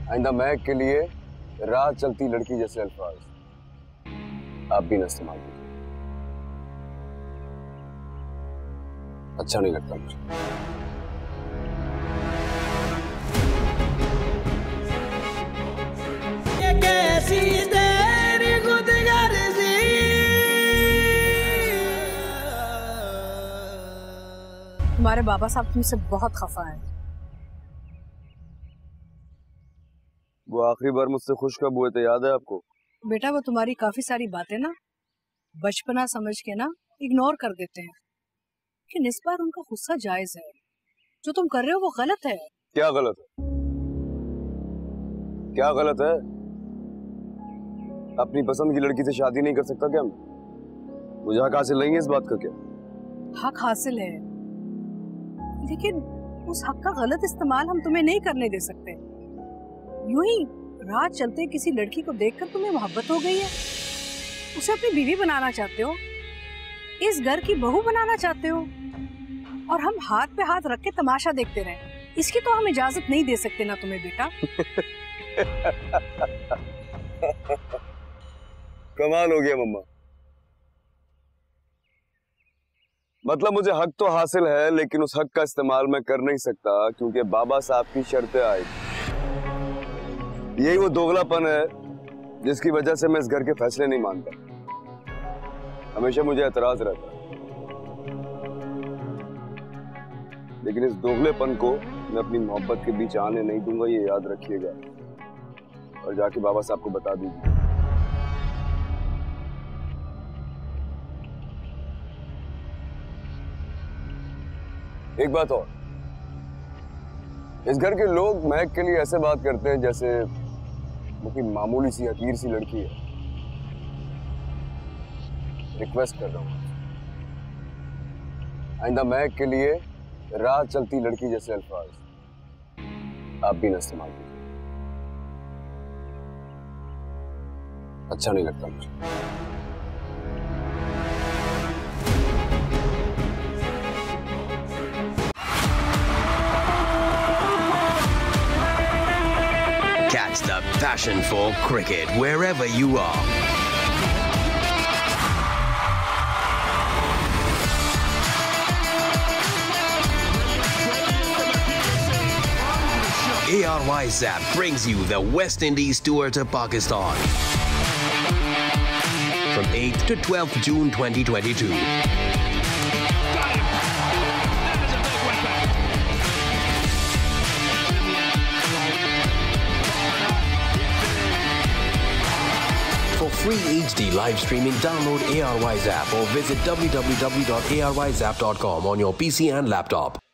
आइंदा महक के लिए राह चलती लड़की जैसे अल्फाज आप भी न इस्तेमाल कीजिए। अच्छा नहीं लगता मुझे। ये कैसी तेरी खुदगर्जी, तुम्हारे बाबा साहब तुमसे बहुत खफा है। वो आखिरी बार मुझसे खुश कब हुए थे, याद है आपको? बेटा वो तुम्हारी काफी सारी बातें ना बचपना समझ के ना इग्नोर कर देते हैं, लेकिन इस बार उनका गुस्सा जायज है। जो तुम कर रहे हो वो गलत है। क्या गलत है? क्या गलत है? अपनी पसंद की लड़की से शादी नहीं कर सकता क्या मैं? मुझे हक हासिल नहीं है इस बात का क्या? हक हासिल है, लेकिन उस हक का गलत इस्तेमाल हम तुम्हें नहीं करने दे सकते। यूं ही रात चलते किसी लड़की को देखकर तुम्हें मोहब्बत हो गई है, उसे अपनी बीवी बनाना चाहते हो, इस घर की बहू बनाना चाहते हो, और हम हाथ पे हाथ रख के तमाशा देखते रहे, इसकी तो हम इजाजत नहीं दे सकते ना तुम्हें बेटा। कमाल हो गया मम्मा। मतलब मुझे हक तो हासिल है, लेकिन उस हक का इस्तेमाल मैं कर नहीं सकता क्योंकि बाबा साहब की शर्तें आई। यही वो दोगलापन है जिसकी वजह से मैं इस घर के फैसले नहीं मानता। हमेशा मुझे एतराज रहता है, लेकिन इस दोगलेपन को मैं अपनी मोहब्बत के बीच आने नहीं दूंगा, ये याद रखिएगा और जाके बाबा साहब को बता दीजिए। एक बात और, इस घर के लोग महक के लिए ऐसे बात करते हैं जैसे वो कोई मामूली सी हकीर सी लड़की है। रिक्वेस्ट कर रहा हूं, आइंदा महक के लिए राह चलती लड़की जैसे अल्फाज आप भी न इस्तेमाल कीजिए। अच्छा नहीं लगता मुझे। Catch the passion for cricket wherever you are. ARY Zap brings you the West Indies tour to Pakistan from 8th to 12th June 2022. For free HD live streaming, download ARY Zap or visit www.aryzap.com on your PC and laptop.